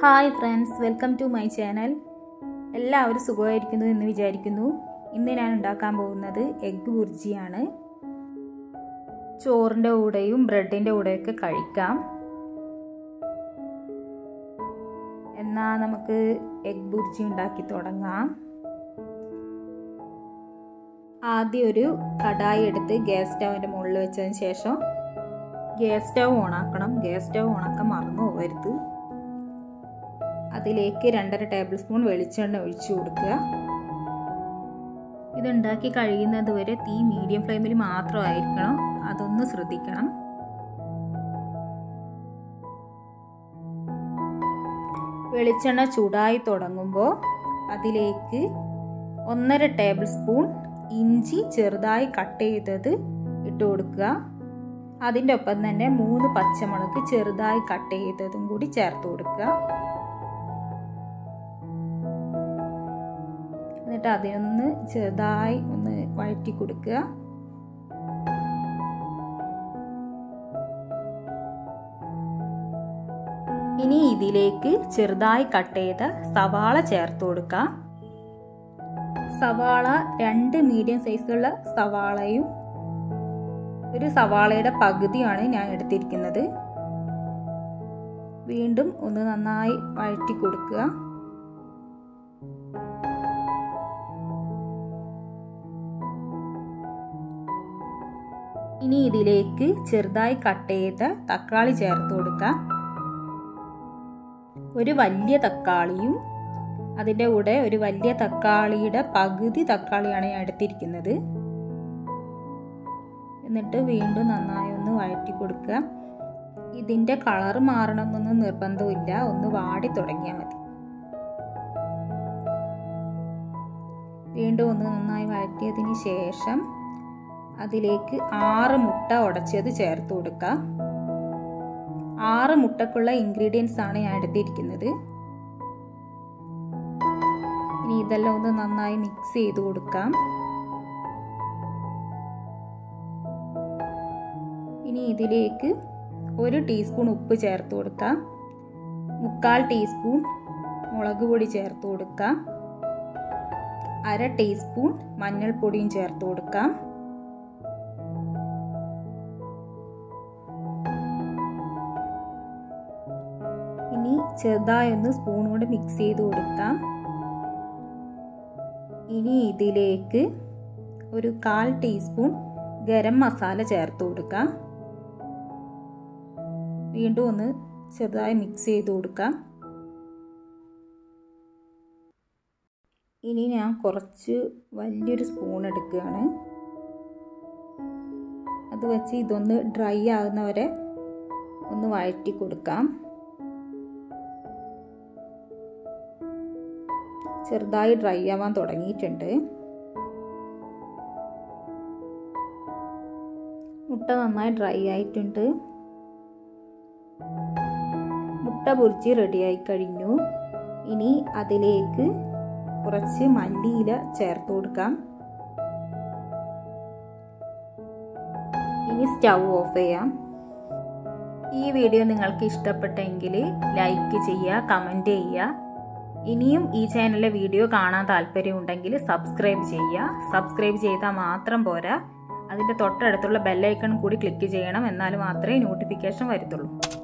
Hi friends, welcome to my channel. എല്ലാവരും സുഖമായിരിക്കുന്നു എന്ന് വിചാരിക്കുന്നു. ഇന്ന് ഞാൻ ഉണ്ടാക്കാൻ പോകുന്നത് എഗ്ഗ് ബുർജിയാണ്. ചോറിൻ്റെ കൂടെയും ബ്രെഡിൻ്റെ കൂടെയൊക്കെ കഴിക്കാം. എന്നാൽ നമുക്ക് എഗ്ഗ് ബുർജി ഉണ്ടാക്കി തുടങ്ങാം. ആദ്യം ഒരു കടായി എടുത്ത് ഗ്യാസ് സ്റ്റൗവിൻ്റെ മുകളിൽ വെച്ചതിന് ശേഷം ഗ്യാസ് സ്റ്റൗവ് ഓണാക്കണം. ഗ്യാസ് സ്റ്റൗവ് ഓണാക്കാൻ മറന്നു പോകരുത്. അതിലേക്ക് 2.5 ടേബിൾ സ്പൂൺ വെളിച്ചെണ്ണ ഒഴിച്ചു കൊടുക്കുക. ഇതുണ്ടാക്കി കഴിയുന്നത് വരെ തീ മീഡിയം ഫ്ലെയിമിൽ മാത്രമായിരിക്കണം. അതൊന്ന് ശ്രദ്ധിക്കണം. വെളിച്ചെണ്ണ ചൂടായി തുടങ്ങുമ്പോൾ അതിലേക്ക് 1.5 ടേബിൾ സ്പൂൺ ഇഞ്ചി ചെറുതായി കട്ട് ചെയ്തത് ഇട്ട് കൊടുക്കുക. അതിൻ്റെ ഒപ്പം തന്നെ 3 പച്ചമുളക് ചെറുതായി കട്ട് ചെയ്തതും കൂടി ചേർത്ത് കൊടുക്കുക. എന്നിട്ട് അതിനൊന്ന് ചെറുതായി ഒന്ന് വഴറ്റി കൊടുക്കുക. ഇനി ഇതിലേക്ക് ചെറുതായി കട്ട് ചെയ്ത സവാള ചേർത്ത് കൊടുക്കുക. സവാള 2 മീഡിയം സൈസുള്ള സവാളയും ഒരു സവാളയുടെ പകുതിയാണ് ഞാൻ എടുത്തിരിക്കുന്നത്. വീണ്ടും ഒന്ന് നന്നായി വഴറ്റി കൊടുക്കുക. ഇനി ഇതിലേക്ക് ചെറുതായി കട്ട് ചെയ്ത തക്കാളി ചേർത്ത് കൊടുക്കാം. ഒരു വലിയ തക്കാളിയും അതിൻ്റെ കൂടെ ഒരു വലിയ തക്കാളിയുടെ പകുതി തക്കാളിയാണ് ഞാൻ എടുത്തിരിക്കുന്നത്. എന്നിട്ട് വീണ്ടും നന്നായി ഒന്ന് വഴറ്റി കൊടുക്കുക. ഇതിൻ്റെ കളർ മാറണമെന്നൊന്നും നിർബന്ധമില്ല, ഒന്ന് വാടി തുടങ്ങിയാൽ മതി. വീണ്ടും ഒന്ന് നന്നായി വഴറ്റിയതിന് ശേഷം അതിലേക്ക് 6 മുട്ട ഉടച്ചത് ചേർത്ത് കൊടുക്കുക. 6 മുട്ടക്കുള്ള ഇൻഗ്രീഡിയൻസ് ആണ് ഞാൻ എടുത്തിരിക്കുന്നത്. ഇനി ഇതെല്ലാം ഒന്ന് നന്നായി മിക്സ് ചെയ്ത് കൊടുക്കാം. ഇനി ഇതിലേക്ക് 1 ടീസ്പൂൺ ഉപ്പ് ചേർത്ത് കൊടുക്കാം. 1/4 ടീസ്പൂൺ മുളക് പൊടി ചേർത്ത് കൊടുക്കാം. 1/2 ടീസ്പൂൺ മഞ്ഞൾപ്പൊടിയും ചേർത്ത് കൊടുക്കാം. ഇനി ചെറുതായി ഒന്ന് സ്പൂൺ കൊണ്ട് മിക്സ് ചെയ്ത് കൊടുക്കാം. ഇനി ഇതിലേക്ക് ഒരു 1/4 ടീസ്പൂൺ ഗരം മസാല ചേർത്ത് കൊടുക്കാം. വീണ്ടും ഒന്ന് ചെറുതായി മിക്സ് ചെയ്ത് കൊടുക്കാം. ഇനി ഞാൻ കുറച്ച് വലിയൊരു സ്പൂൺ എടുക്കുകയാണ്. അത് വെച്ച് ഇതൊന്ന് ഡ്രൈ ആകുന്നവരെ ഒന്ന് വഴറ്റി കൊടുക്കാം. ചെറുതായി ഡ്രൈ ആവാൻ തുടങ്ങിയിട്ടുണ്ട്. മുട്ട നന്നായി ഡ്രൈ ആയിട്ടുണ്ട്. മുട്ട ബുർജി റെഡിയായി കഴിഞ്ഞു. ഇനി അതിലേക്ക് കുറച്ച് മല്ലിയില ചേർത്ത് കൊടുക്കാം. ഇനി സ്റ്റൗ ഓഫ് ചെയ്യാം. ഈ വീഡിയോ നിങ്ങൾക്ക് ഇഷ്ടപ്പെട്ടെങ്കിൽ ലൈക്ക് ചെയ്യുക, കമൻറ്റ് ചെയ്യുക. ഇനിയും ഈ ചാനലിലെ വീഡിയോ കാണാൻ താല്പര്യമുണ്ടെങ്കിൽ സബ്സ്ക്രൈബ് ചെയ്യുക. സബ്സ്ക്രൈബ് ചെയ്താൽ മാത്രം പോരാ, അതിൻ്റെ തൊട്ടടുത്തുള്ള ബെല്ലൈക്കൺ കൂടി ക്ലിക്ക് ചെയ്യണം. എന്നാൽ മാത്രമേ നോട്ടിഫിക്കേഷൻ വരത്തുള്ളൂ.